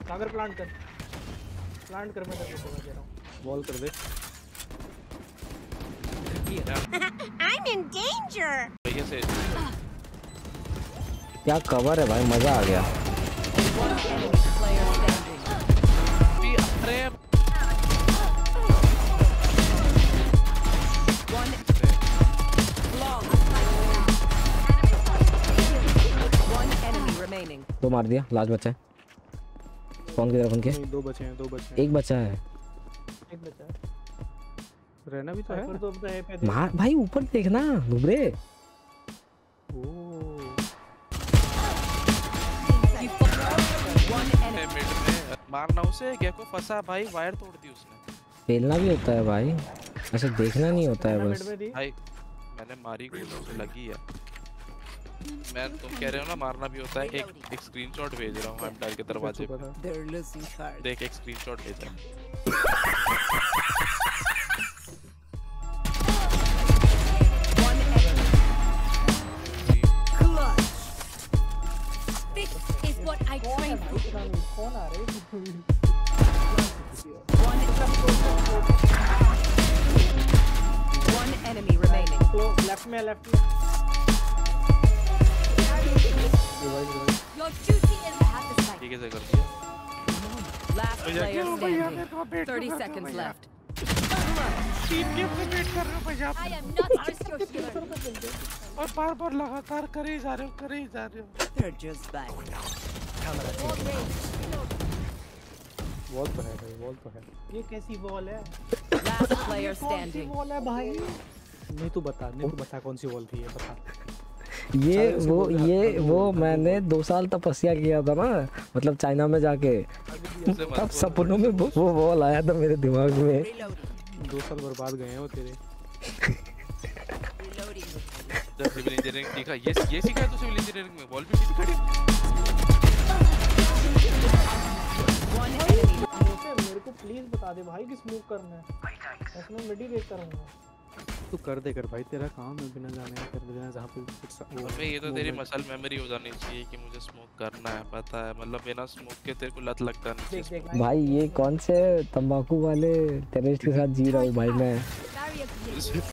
सागर plant कर मैं तेरे को दे रहा हूँ। वॉल कर दे। I'm in danger. क्या कवर है भाई, मजा आ गया। तो मार दिया, लास्ट बचा है। कौन की तरफ उनके? दो बचे हैं। एक बचा है। रहना भी तो है। मार भाई, ऊपर देखना डुबरे। मारना उसे, गेको फंसा भाई, वायर तोड़ दी उसने। खेलना भी होता है भाई, ऐसे देखना नहीं होता है बस। भाई मैंने मारी, गोली उसे लगी है। मैं तुम कह रहे हो ना मारना भी होता है। एक स्क्रीनशॉट भेज रहा हूँ हम डाल के दरवाजे पे। देख एक स्क्रीनशॉट भेजा। कौन आ रहे हैं? One enemy remaining. लेफ्ट में Your duty is to have this fight. ठीक है, कर दिया। Last player standing. 30 seconds left. Team के अपने वेट कर रहे हो भैया। I am not just your healer. और बार-बार लगातार करे ही जा रहे हो। They're just bad. वॉल तो है भाई, वॉल तो है। ये कैसी वॉल है? Last player standing. वॉल है भाई। नहीं तू बता कौन सी वॉल थी ये बता। ये वो मैंने 2 साल तपस्या किया था ना, मतलब चाइना में जाके। तब सपनों में वो वॉल आया था मेरे दिमाग में। 2 साल बर्बाद गए हैं वो तेरे। जब सिविल इंजीनियरिंग सीखा, ये सीखा है तो सिविल इंजीनियरिंग में वॉल भी खड़ी। मेरे को प्लीज बता दे भाई किस मूव करना है। मैं मिडी देख कर रहूंगा। तू कर दे कर भाई, तेरा काम है बिना जाने कर देना जहाँ पे कुछ। अबे ये तो तेरी मसल मेमोरी हो जानी चाहिए कि मुझे स्मोक करना है, पता है। मतलब बिना स्मोक के तेरे को लत लगता नहीं। भाई ये कौन से तंबाकू वाले टेररिस्ट के साथ जी रहा हूँ भाई मैं।